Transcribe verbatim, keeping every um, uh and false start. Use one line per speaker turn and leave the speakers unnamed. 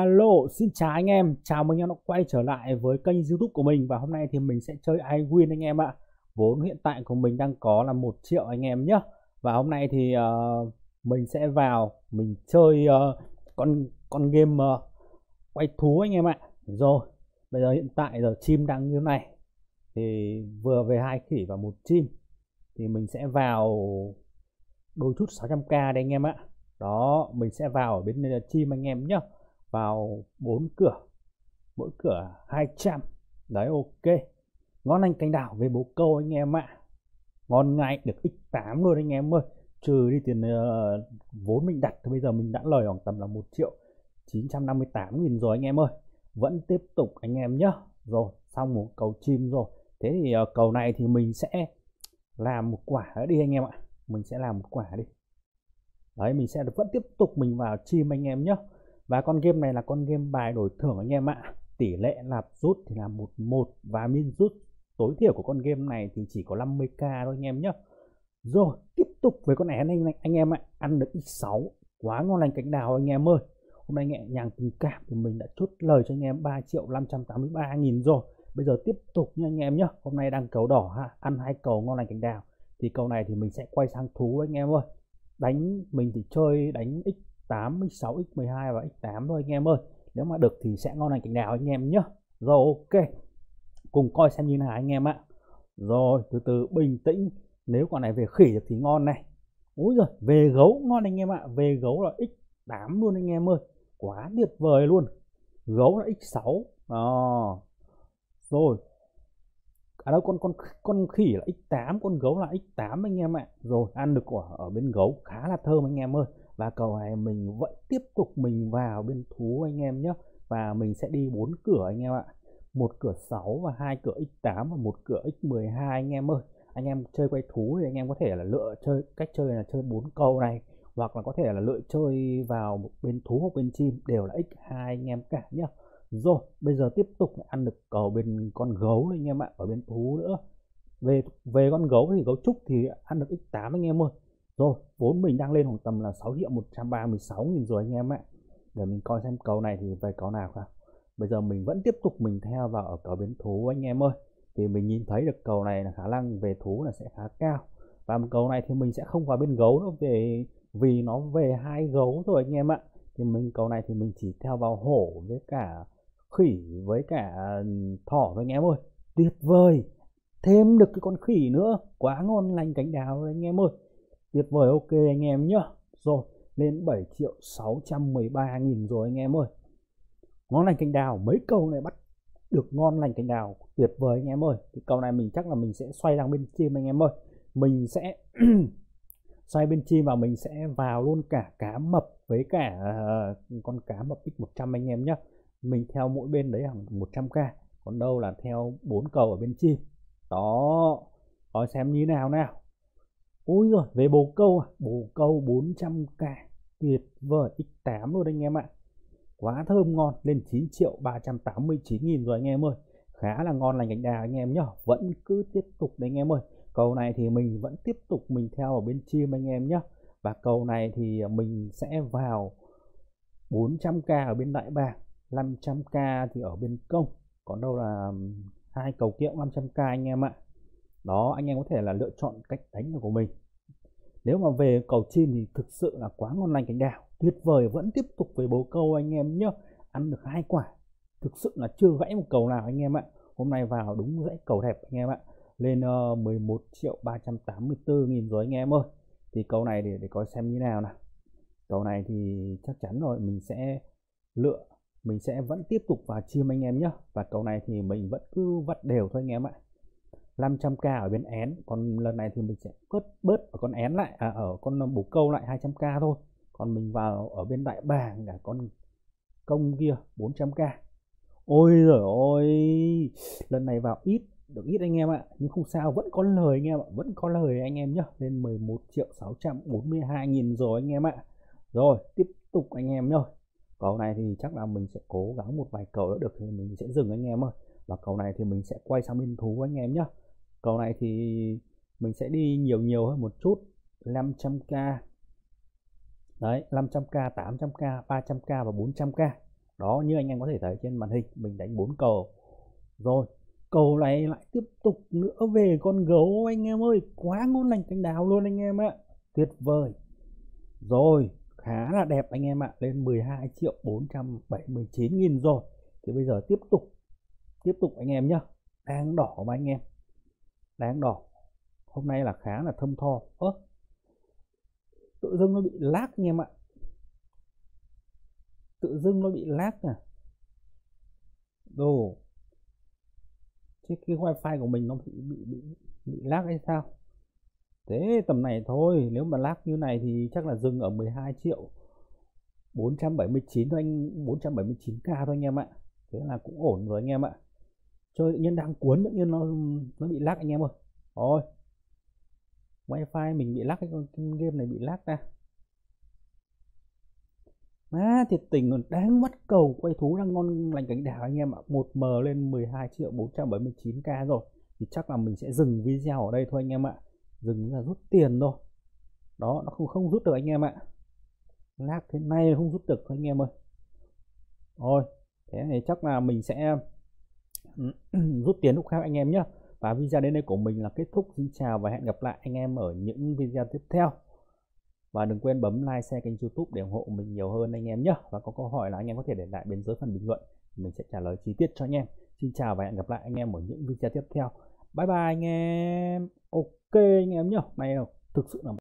Alo, xin chào anh em, chào mừng anh em đã quay trở lại với kênh YouTube của mình. Và hôm nay thì mình sẽ chơi iWin anh em ạ. Vốn hiện tại của mình đang có là một triệu anh em nhé. Và hôm nay thì uh, mình sẽ vào mình chơi uh, con con game uh, quay thú anh em ạ. Rồi, bây giờ hiện tại giờ chim đang như này thì vừa về hai khỉ và một chim, thì mình sẽ vào đôi chút sáu trăm k đây anh em ạ. Đó, mình sẽ vào ở bên đây là chim anh em nhé, vào bốn cửa, mỗi cửa hai trăm. Đấy, ok, ngon lành cành đào về bồ câu anh em ạ. Ngon ngay được x tám luôn anh em ơi, trừ đi tiền uh, vốn mình đặt thì bây giờ mình đã lời khoảng tầm là một triệu chín trăm năm mươi tám nghìn rồi anh em ơi. Vẫn tiếp tục anh em nhé. Rồi, xong một cầu chim rồi. Thế thì uh, cầu này thì mình sẽ làm một quả đi anh em ạ. Mình sẽ làm một quả đi. Đấy, mình sẽ vẫn tiếp tục mình vào chim anh em nhé. Và con game này là con game bài đổi thưởng anh em ạ. Tỷ lệ nạp rút thì là một một, và min rút tối thiểu của con game này thì chỉ có năm mươi k thôi anh em nhé. Rồi, tiếp tục với con én anh, anh em ạ. Ăn được x sáu, quá ngon lành cành đào anh em ơi. Hôm nay nhẹ nhàng tình cảm thì mình đã chốt lời cho anh em ba triệu năm trăm tám mươi ba nghìn rồi. Bây giờ tiếp tục nha anh em nhé. Hôm nay đang cầu đỏ ha, ăn hai cầu ngon lành cành đào. Thì cầu này thì mình sẽ quay sang thú anh em ơi. Đánh mình thì chơi đánh x tám, x sáu, x mười hai và x tám thôi anh em ơi. Nếu mà được thì sẽ ngon lành cành đào anh em nhé. Rồi, ok, cùng coi xem như nào anh em ạ. Rồi, từ từ bình tĩnh. Nếu con này về khỉ được thì ngon này. Úi giời, về gấu ngon anh em ạ. Về gấu là x tám luôn anh em ơi, quá tuyệt vời luôn. Gấu là x sáu đó. Rồi, à đâu, con con con khỉ là x tám, con gấu là x tám anh em ạ. Rồi, ăn được quả ở bên gấu khá là thơm anh em ơi. Và cầu này mình vẫn tiếp tục mình vào bên thú anh em nhé. Và mình sẽ đi bốn cửa anh em ạ. Một cửa sáu và hai cửa x tám và một cửa x mười hai anh em ơi. Anh em chơi quay thú thì anh em có thể là lựa chơi cách chơi là chơi bốn cầu này, hoặc là có thể là lựa chơi vào bên thú hoặc bên chim, đều là x hai anh em cả nhá. Rồi, bây giờ tiếp tục ăn được cầu bên con gấu anh em ạ, ở bên thú nữa. Về về con gấu thì gấu trúc thì ăn được x tám anh em ơi. Rồi, vốn mình đang lên khoảng tầm là sáu triệu một trăm ba mươi sáu nghìn rồi anh em ạ. Để mình coi xem cầu này thì về cầu nào không. Bây giờ mình vẫn tiếp tục mình theo vào ở cầu bên thú anh em ơi. Thì mình nhìn thấy được cầu này là khả năng về thú là sẽ khá cao. Và một cầu này thì mình sẽ không vào bên gấu nữa, về vì nó về hai gấu rồi anh em ạ. Thì mình cầu này thì mình chỉ theo vào hổ với cả khỉ với cả thỏ thôi anh em ơi. Tuyệt vời, thêm được cái con khỉ nữa, quá ngon lành cành đào anh em ơi. Tuyệt vời, ok anh em nhá. Rồi, lên bảy triệu sáu trăm mười ba nghìn rồi anh em ơi. Ngon lành cành đào, mấy cầu này bắt được ngon lành cành đào, tuyệt vời anh em ơi. Cái cầu này mình chắc là mình sẽ xoay sang bên chim anh em ơi. Mình sẽ xoay bên chim và mình sẽ vào luôn cả cá mập với cả uh, con cá mập x một trăm anh em nhé. Mình theo mỗi bên đấy hàng một trăm k, còn đâu là theo bốn cầu ở bên chim. Đó, coi xem như nào nào. Ôi rồi, về bồ câu, bồ câu bốn trăm k, tuyệt vời, x tám luôn anh em ạ. Quá thơm ngon, lên chín triệu ba trăm tám mươi chín nghìn rồi anh em ơi. Khá là ngon lành cành đào anh em nhá. Vẫn cứ tiếp tục đấy anh em ơi. Cầu này thì mình vẫn tiếp tục mình theo ở bên chim anh em nhá. Và cầu này thì mình sẽ vào bốn trăm k ở bên đại bàng, năm trăm k thì ở bên công. Còn đâu là hai cầu kia năm trăm k anh em ạ. Đó, anh em có thể là lựa chọn cách đánh của mình. Nếu mà về cầu chim thì thực sự là quá ngon lành cành đào, tuyệt vời. Vẫn tiếp tục với bồ câu anh em nhé. Ăn được hai quả, thực sự là chưa gãy một cầu nào anh em ạ. Hôm nay vào đúng dãy cầu đẹp anh em ạ. Lên uh, mười một triệu ba trăm tám mươi tư nghìn rồi anh em ơi. Thì cầu này để, để coi xem như nào nào. Cầu này thì chắc chắn rồi, mình sẽ lựa, mình sẽ vẫn tiếp tục vào chim anh em nhé. Và cầu này thì mình vẫn cứ vắt đều thôi anh em ạ. năm trăm k ở bên én, còn lần này thì mình sẽ bớt bớt ở con én lại, à, ở con bồ câu lại hai trăm k thôi. Còn mình vào ở bên đại bàng cả con công kia bốn trăm k. Ôi giời ơi, lần này vào ít, được ít anh em ạ, nhưng không sao, vẫn có lời anh em ạ, vẫn có lời anh em nhé. Lên mười một triệu sáu trăm bốn mươi hai nghìn rồi anh em ạ. Rồi, tiếp tục anh em nhá. Cầu này thì chắc là mình sẽ cố gắng một vài cầu nữa được thì mình sẽ dừng anh em ơi. Và cầu này thì mình sẽ quay sang bên thú anh em nhé. Cầu này thì mình sẽ đi nhiều nhiều hơn một chút, năm trăm k. Đấy, năm trăm k, tám trăm k, ba trăm k và bốn trăm k. Đó, như anh em có thể thấy trên màn hình mình đánh bốn cầu. Rồi, cầu này lại tiếp tục nữa về con gấu anh em ơi, quá ngon lành cành đào luôn anh em ạ. Tuyệt vời. Rồi, khá là đẹp anh em ạ, lên mười hai triệu bốn trăm bảy mươi chín nghìn rồi. Thì bây giờ tiếp tục tiếp tục anh em nhá. Đang đỏ mà anh em. Đang đỏ. Hôm nay là khá là thơm tho. Ơ, tự dưng nó bị lag anh em ạ. Tự dưng nó bị lag nè. Đồ. Thế cái wifi của mình nó bị bị bị, bị lag hay sao? Thế tầm này thôi, nếu mà lag như này thì chắc là dừng ở mười hai triệu bốn trăm bảy mươi chín thôi anh, bốn trăm bảy mươi chín k thôi anh em ạ. Thế là cũng ổn rồi anh em ạ. Chơi tự nhiên đang cuốn tự nhiên nó nó bị lag anh em ơi. Rồi. Wifi mình bị lag, cái con game này bị lag ra. À, thiệt tình còn đáng mất cầu quay thú đang ngon lành cánh đào anh em ạ. một M lên mười hai triệu bốn trăm bảy mươi chín k rồi. Thì chắc là mình sẽ dừng video ở đây thôi anh em ạ. Dừng là rút tiền thôi. Đó, nó không không rút được anh em ạ. Lag thế này không rút được anh em ơi. Rồi, thế này chắc là mình sẽ rút tiền lúc khác anh em nhé. Và video đến đây của mình là kết thúc. Xin chào và hẹn gặp lại anh em ở những video tiếp theo. Và đừng quên bấm like, share kênh YouTube để ủng hộ mình nhiều hơn anh em nhé. Và có câu hỏi là anh em có thể để lại bên dưới phần bình luận, mình sẽ trả lời chi tiết cho anh em. Xin chào và hẹn gặp lại anh em ở những video tiếp theo. Bye bye anh em. Ok anh em nhé. Này thực sự là